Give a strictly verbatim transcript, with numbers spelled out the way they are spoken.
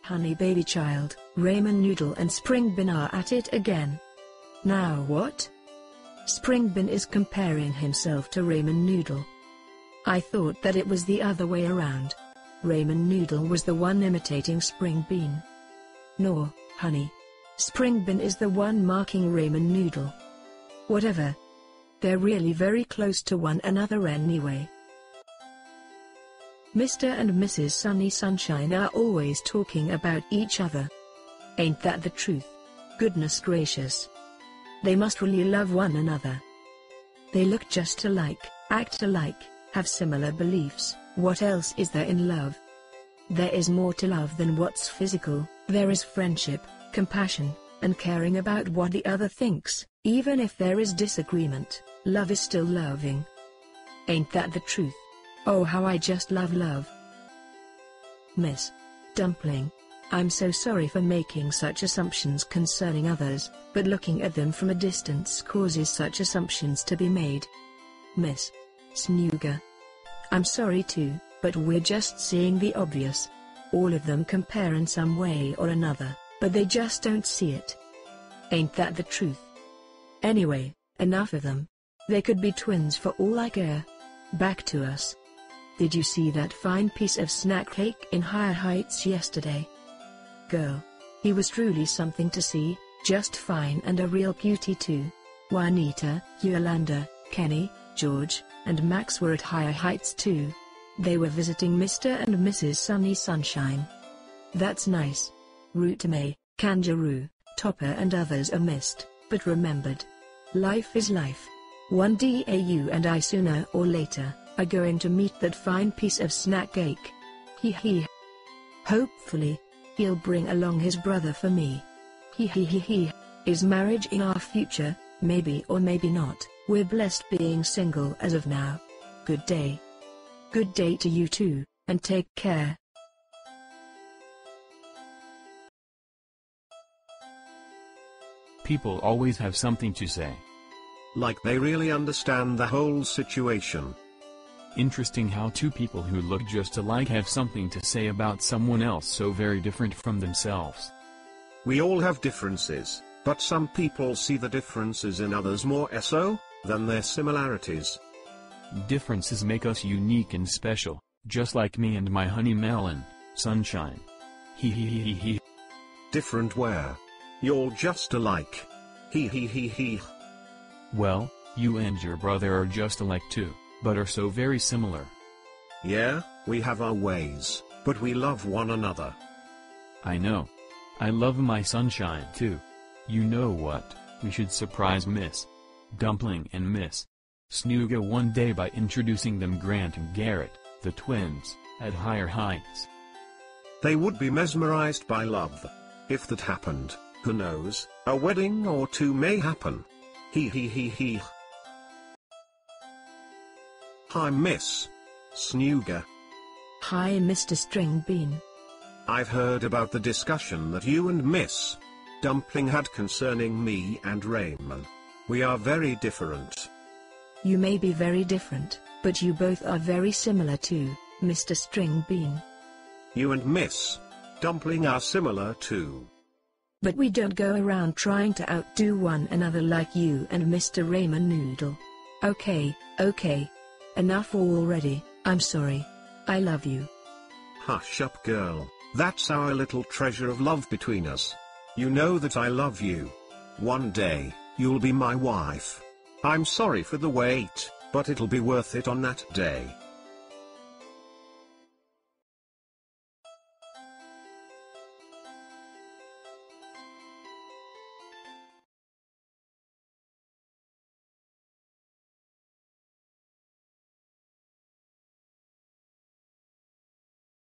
Honey baby child, Ramen Noodle and Springbin are at it again. Now what? Springbin is comparing himself to Ramen Noodle. I thought that it was the other way around. Ramen Noodle was the one imitating Springbin. No, honey. Springbin is the one marking Ramen Noodle. Whatever. They're really very close to one another anyway. Mister and Missus Sunny Sunshine are always talking about each other. Ain't that the truth? Goodness gracious. They must really love one another. They look just alike, act alike, have similar beliefs. What else is there in love? There is more to love than what's physical. There is friendship, compassion, and caring about what the other thinks. Even if there is disagreement, love is still loving. Ain't that the truth? Oh, how I just love love. Miss Dumpling, I'm so sorry for making such assumptions concerning others, but looking at them from a distance causes such assumptions to be made. Miss Snooger, I'm sorry too, but we're just seeing the obvious. All of them compare in some way or another, but they just don't see it. Ain't that the truth? Anyway, enough of them. They could be twins for all I care. Back to us. Did you see that fine piece of snack cake in Higher Heights yesterday? Girl. He was truly something to see, just fine and a real cutie too. Juanita, Yolanda, Kenny, George, and Max were at Higher Heights too. They were visiting Mister and Missus Sunny Sunshine. That's nice. Rootame, Kangaroo, Topper and others are missed, but remembered. Life is life. One day you and I sooner or later are going to meet that fine piece of snack cake. Hee hee. Hopefully, he'll bring along his brother for me. Hee hee hee hee. Is marriage in our future? Maybe or maybe not. We're blessed being single as of now. Good day. Good day to you too, and take care. People always have something to say. Like they really understand the whole situation. Interesting how two people who look just alike have something to say about someone else so very different from themselves. We all have differences, but some people see the differences in others more so than their similarities. Differences make us unique and special, just like me and my honey melon, Sunshine. Hee hee hee hee hee. Different where? You're just alike. Hee hee hee hee. Well, you and your brother are just alike too, but are so very similar. Yeah, we have our ways, but we love one another. I know. I love my Sunshine too. You know what, we should surprise Miss Dumpling and Miss Snooga one day by introducing them Grant and Garrett, the twins, at Higher Heights. They would be mesmerized by love. If that happened, who knows, a wedding or two may happen. Hee hee hee hee. Hi Miss Snooga. Hi Mister Stringbean. I've heard about the discussion that you and Miss Dumpling had concerning me and Raymond. We are very different. You may be very different, but you both are very similar too, Mister Stringbean. You and Miss Dumpling are similar too. But we don't go around trying to outdo one another like you and Mister Ramen Noodle. Okay, okay. Enough already, I'm sorry. I love you. Hush up girl, that's our little treasure of love between us. You know that I love you. One day, you'll be my wife. I'm sorry for the wait, but it'll be worth it on that day.